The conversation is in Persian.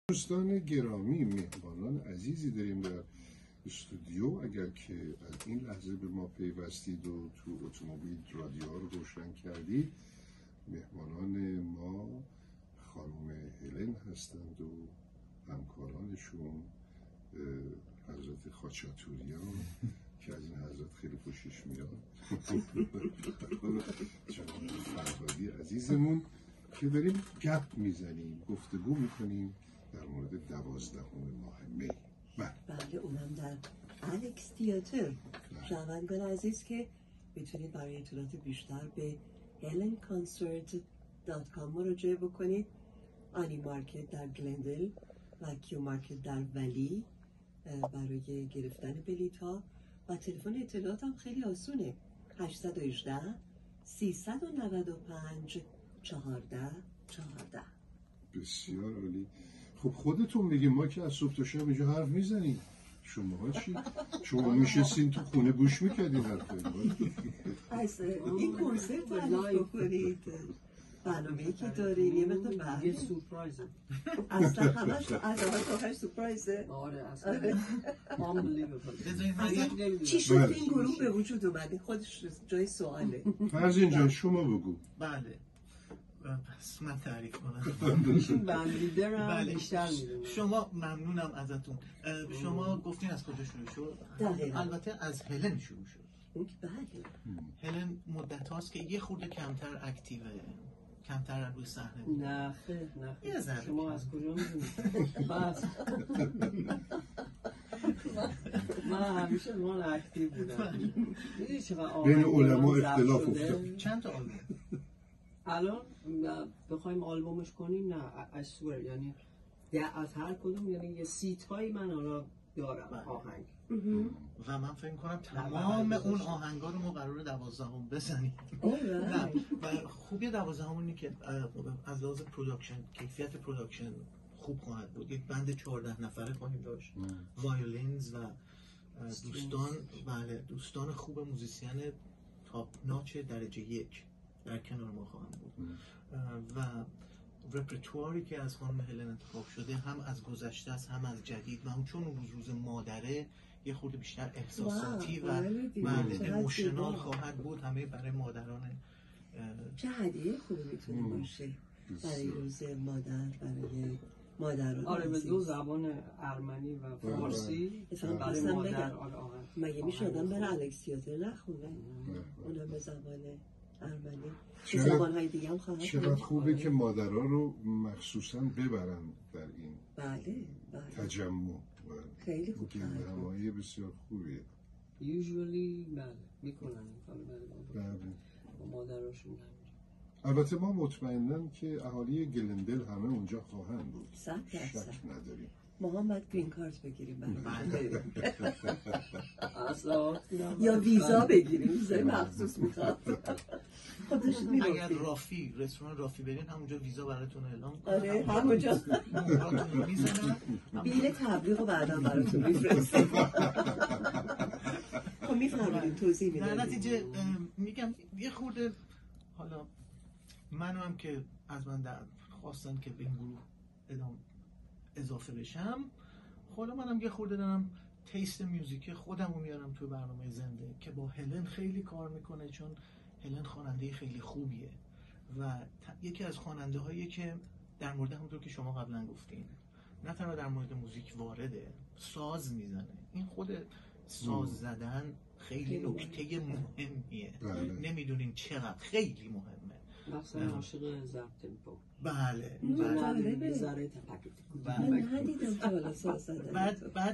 دوستان گرامی، مهمانان عزیزی داریم در استودیو. اگر که از این لحظه به ما پیوستید و تو اتومبیل رادیو رو روشن کردید، مهمانان ما خانم هلن هستند و همکارانشون حضرت خاچاتوریان که از این حضرت خیلی خوشش میاد، جناب فرهادی عزیزمون که داریم گپ میزنیم، گفتگو میکنیم در مورد 12 ماه می. بله، اونم در الکس تیاتر. شنوندگان عزیز که میتونید برای اطلاعات بیشتر به helenconcert.com مراجعه بکنید. آنی مارکت در گلندل و کیو مارکت در ولی برای گرفتن بلیط ها و تلفن اطلاعات هم خیلی آسونه: 818 395 14 14. بسیار عالی. خب خودتون بگیم، ما که از صبح تا شب اینجا حرف میزنیم، شما چی؟ شما میشستین تو خونه گوش میکردین حرف از این کنسرت تعریف بکنید، برنامه‌ای که دارین. یه مقدار یه سورپرایزه. اصلا همش از اول تا آخر سورپرایزه. آره اصلا چی شد این گروه به وجود اومده؟ خودش جای سواله. فرزین جان شما بگو. بله پس من تعریف کنم. بند لیدرم بله. بیشتر میدونم. شما ممنونم ازتون. شما گفتین از کجا شروع شد؟ البته از هلن شروع شد. بله. هلن مدت هاست که یه خورده کمتر اکتیوه، کمتر روی صحنه بود. نه خیر یه ذره شما از کجا میدونید؟ بس من همیشه من اکتیو بودم. میدونی چقدر بین علما ضبط اختلاف شده؟ افتاد. چند تا آلبوم؟ الان بخوایم آلبومش کنیم، نه اسور، یعنی از هر کدوم یعنی یه سیت هایی من حالا دارم آهنگ و من فکر کنم تمام اون آهنگا رو ما قراره 12 بزنیم. نه و خوبی 12 اینه که از لحاظ پروداکشن، کیفیت پروداکشن خوب خواهد بود. یک بند 14 نفره خواهیم داشت، وایولینز و دوستان، بله دوستان خوب موزیسین تاپ ناچ درجه 1 در کنار ما خواهند بود و رپرتواری که از خانم هلن انتخاب شده هم از گذشته است هم از جدید و هم چون اون روز مادره یه خورده بیشتر احساساتی و ایموشنال خواهد بود، همه برای مادران. چه هدیه خوبی میتونه باشه برای روز مادر، برای مادران. آره به دو زبان ارمنی و فارسی برای مادر. مگه میشه آدم بره الکس تیاتر نخونه؟ اونم به زبان ارمنی. چه زبان‌های دیگه هم خواهد. چقدر خوبه که مادرها رو مخصوصا ببرن در این بله تجمع. خیلی خوب. گردهمایی بسیار خوبیه. یوزولی بله میکنن این کارو. بله. با مادراشون نمیره. البته ما مطمئنن که اهالی گلندل همه اونجا خواهند بود. 100% شک نداریم. ما هم باید گرین کارت بگیریم بله. اصلا یا ویزا بگیریم، ویزای مخصوص میخواد. اگر رافی، رستوران رافی برین همونجا ویزا براتون اعلام کنن. آره همونجا نمراتون رو میزنن، بیل تبلیغ رو بعدا براتون میفرستیم. خب میفرمایید توضیح میدید. در نتیجه میگم یه خورده حالا منو هم که از من خواستن که به این گروه اضافه بشم، خود منم یه خورده دارم تیست میوزیک خودم رو میارم توی برنامه زنده که با هلن خیلی کار میکنه، چون هلن خواننده خیلی خوبیه و یکی از خواننده هایی که در مورد همونطور که شما قبلا گفتین نه تنها در مورد موزیک وارده، ساز میزنه. این خود ساز زدن خیلی نکته مهمیه. نمیدونین چقدر خیلی مهمه، مثلا عاشق ضبط تمپو. بله بله. من ندیدم تا حالا ساز زدن. بعد